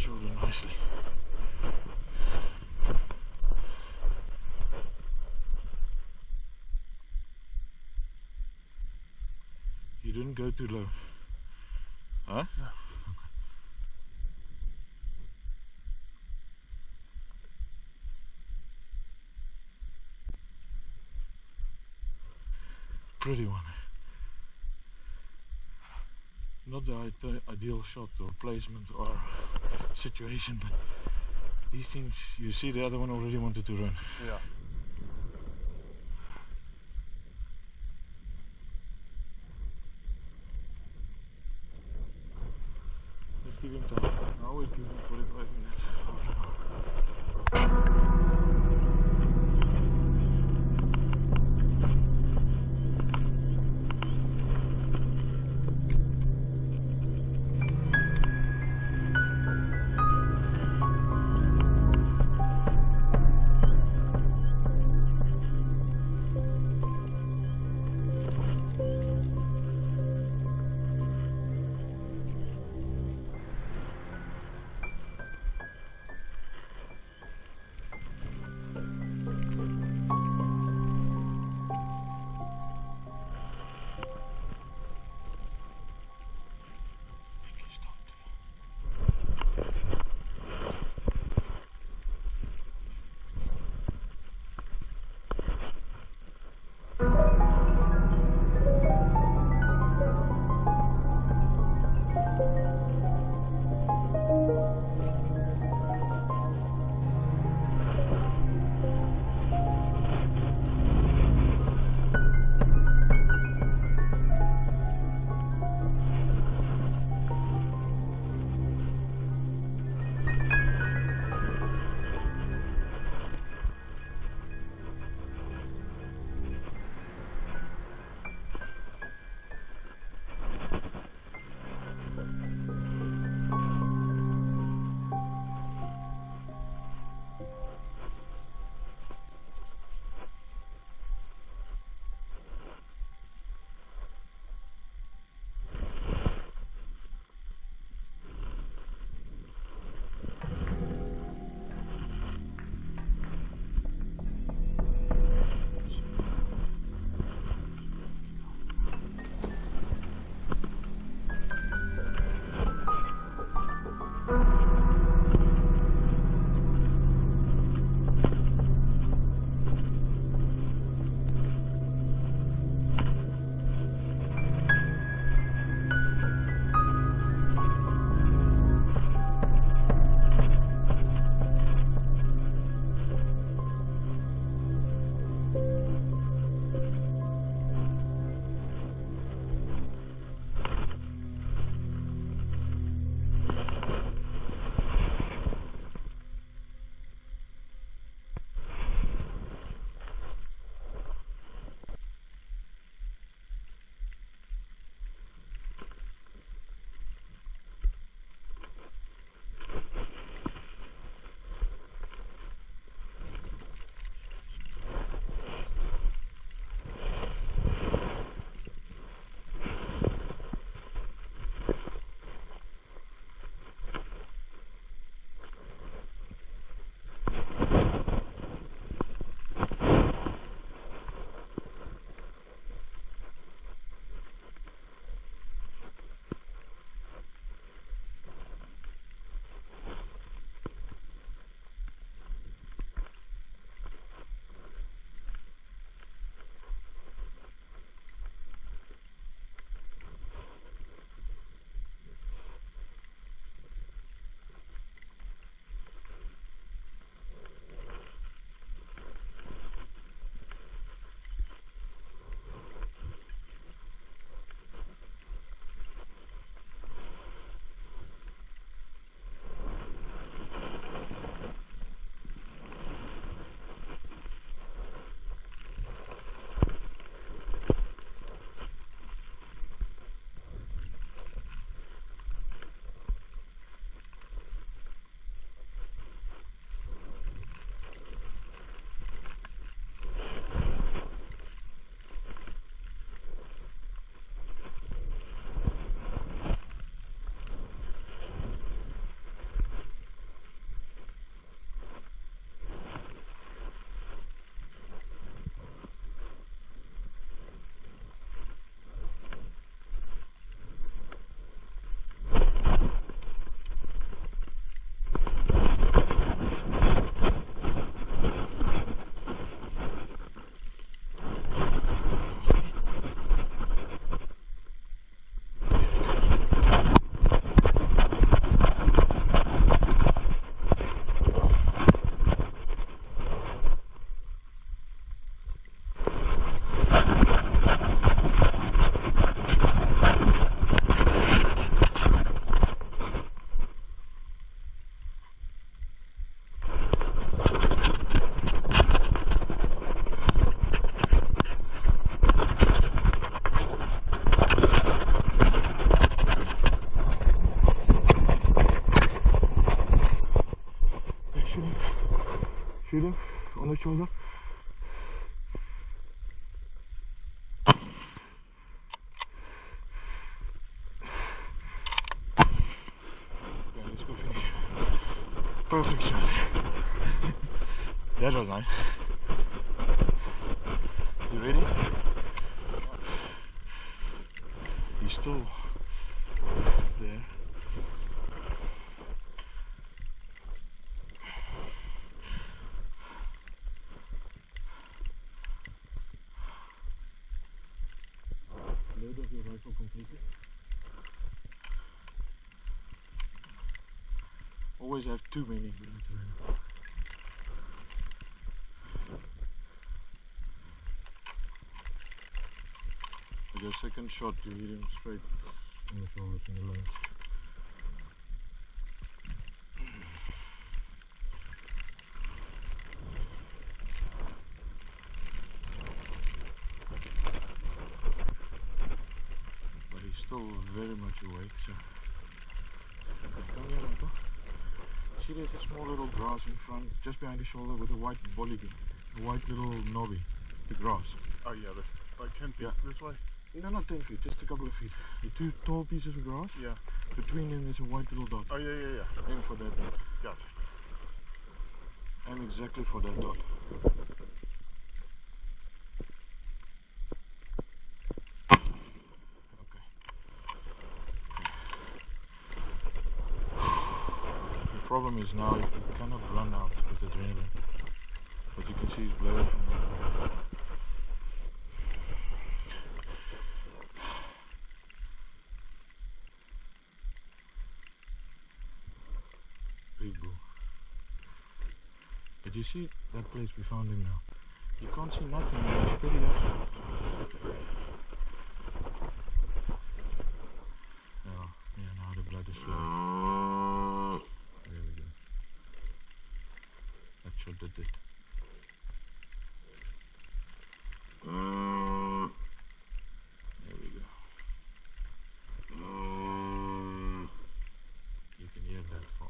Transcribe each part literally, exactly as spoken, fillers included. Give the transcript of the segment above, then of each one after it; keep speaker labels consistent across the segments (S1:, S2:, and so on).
S1: shoulder nicely. You didn't go too low. Huh?
S2: No.
S1: Okay. Pretty one. Not the ide- ideal shot or placement or situation, but these things, you see the other one already wanted to run.
S2: Yeah.
S1: Let's give him time. Now we give him forty-five minutes. Remember? Okay, let's go finish. Perfect shot. That was nice. You ready? He's still there. Load up your rifle completely. Always have too many. With your second shot, you hit him straight in the shoulders and the legs. But he's still very much awake, so. Come here, Michael. See, there's a small little grass in front, just behind the shoulder, with a white bolligan, a white little knobby, the grass.
S2: Oh yeah, that's like ten feet
S1: Yeah.
S2: this way?
S1: No, not ten feet, just a couple of feet. The two tall pieces of grass,
S2: Yeah.
S1: between them is a white little dot.
S2: Oh yeah, yeah, yeah.
S1: Aim for that dot.
S2: Gotcha.
S1: Aim exactly for that dot. Okay. The problem is now you cannot run out with adrenaline. But you can see his blood. Big bull. But you see that place we found him now. You can't see nothing, it's pretty abstract. Yeah, yeah, now the blood is flowing. There we go. That shot did it. There we go. You can hear that far.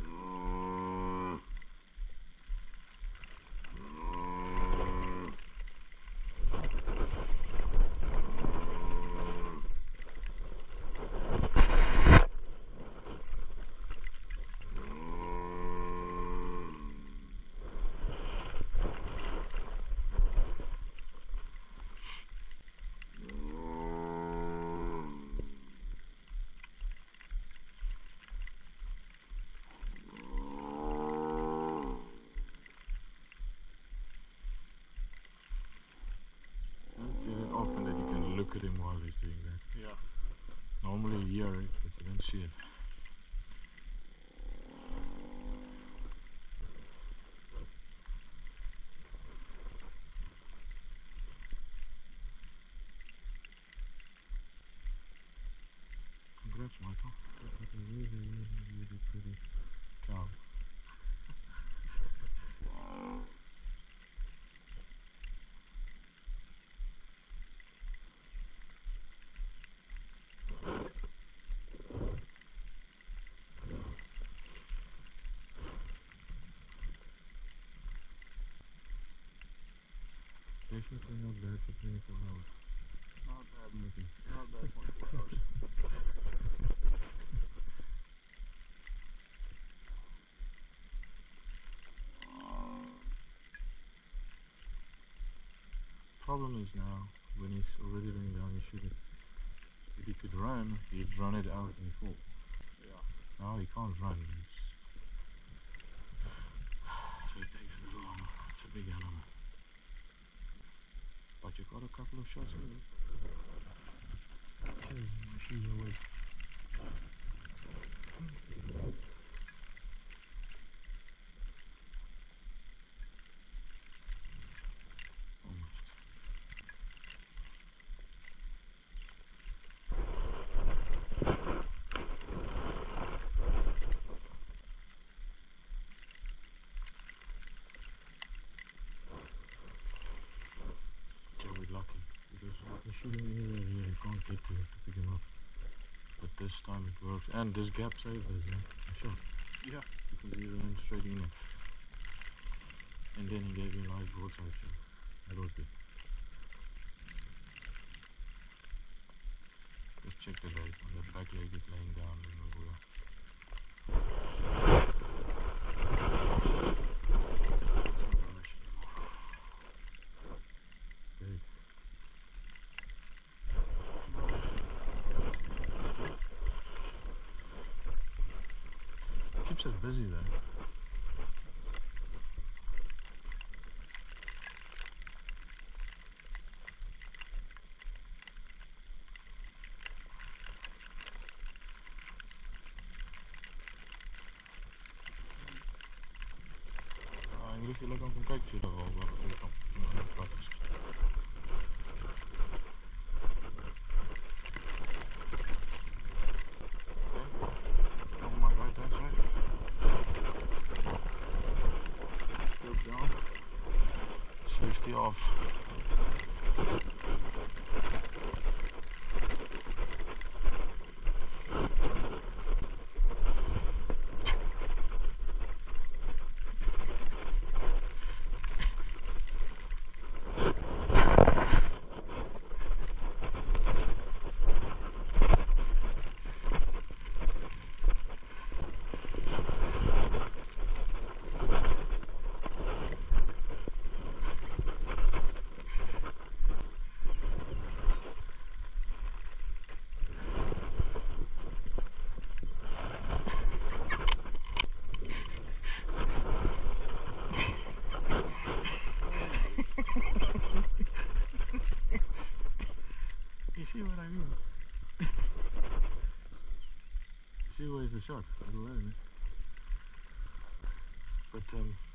S1: Often that you can look at him while he's doing that.
S2: Yeah.
S1: Normally you hear it, but you don't see it. Congrats, Michael. That's a really, really, really pretty cow. Definitely not bad for twenty-four hours.
S2: Not bad.
S1: Nothing.
S2: Not bad twenty-four hours.
S1: Problem is now, when he's already laying down, you shoot it. If he could run, he'd run it out and fall.
S2: Yeah.
S1: Now he can't run. It's so it takes a little longer. It's a big animal. But you got a couple of shots in it. Okay, my shoes are wet. Almost. Okay, we're lucky. Because you can shoot him anywhere here, you can't get to it to pick him up. But this time it works. And this gap saved us, yeah. I shot.
S2: Yeah.
S1: Because he ran straight in it. And then he gave me a nice broadside shot. That was good. Just check the leg. The back leg is laying down in the water. Okay. Keeps us busy though. Jullie willen ook een kijkje er al wat er kan. On my right hand side. Still down. Safety off. You see what I mean? See where's the shot? I don't know. But um